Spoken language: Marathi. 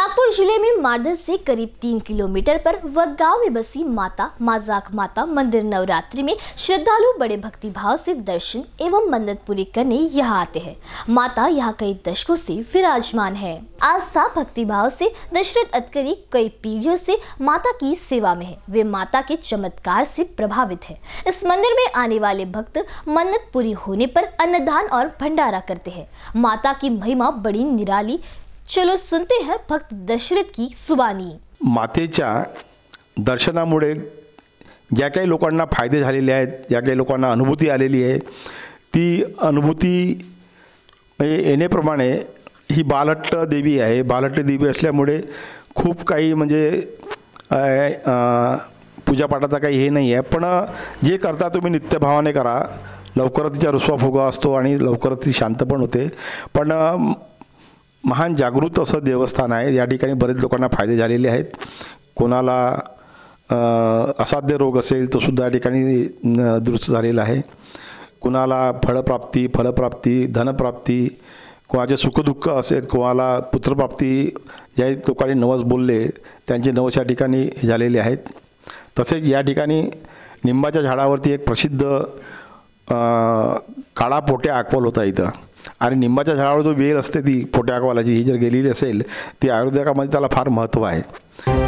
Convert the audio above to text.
नागपुर जिले में मार्दल से करीब 3 किलोमीटर पर गांव में बसी माता माजाक माता मंदिर नवरात्रि में श्रद्धालु बड़े भक्तिभाव से दर्शन एवं मन्नत पूरी करने यहाँ आते हैं। माता यहाँ कई दशकों से विराजमान है। आस्था भक्तिभाव से दशरथ अतकरी कई पीढ़ियों से माता की सेवा में है। वे माता के चमत्कार से प्रभावित है। इस मंदिर में आने वाले भक्त मन्नत पूरी होने पर अन्नदान और भंडारा करते हैं। माता की महिमा बड़ी निराली। चलो सुनते हैं भक्त दशरथ की जुबानी। मातेच्या दर्शनामुळे ज्या काही लोकांना फायदे झालेले आहेत, ज्या काही लोकांना अनुभूती आलेली आहे, ती अनुभूती येण्याप्रमाणे ही बालहट्ट देवी आहे। बालहट्ट देवी असल्यामुळे खूप काही म्हणजे पूजापाठाचा काही हे नाही आहे, पण जे करता तुम्ही नित्यभावाने करा। लवकरच तिचा रुसवा फुगा असतो आणि लवकरच ती शांत पण होते। पण महान जागृत असं देवस्थान आहे। या ठिकाणी बरेच लोकांना फायदे झालेले आहेत। कोणाला असाध्य रोग असेल तो सुद्धा या ठिकाणी दुरुस्त झालेला आहे। कोणाला फलप्राप्ती धनप्राप्ती, कोणाचे सुखदुःख असेल, कोणाला पुत्रप्राप्ती, ज्या लोकांनी नवस बोलले त्यांचे नवस या ठिकाणी झालेले आहेत। तसेच या ठिकाणी निंबाच्या झाडावरती एक प्रसिद्ध काळा पोट्या अक्वाल होता इथं, आणि निंबाच्या झाडावर जो वेल असते ती पोट्या अक्वालाची, ही जर गेलेली असेल ती आयुर्वेदामध्ये त्याला फार महत्त्व आहे।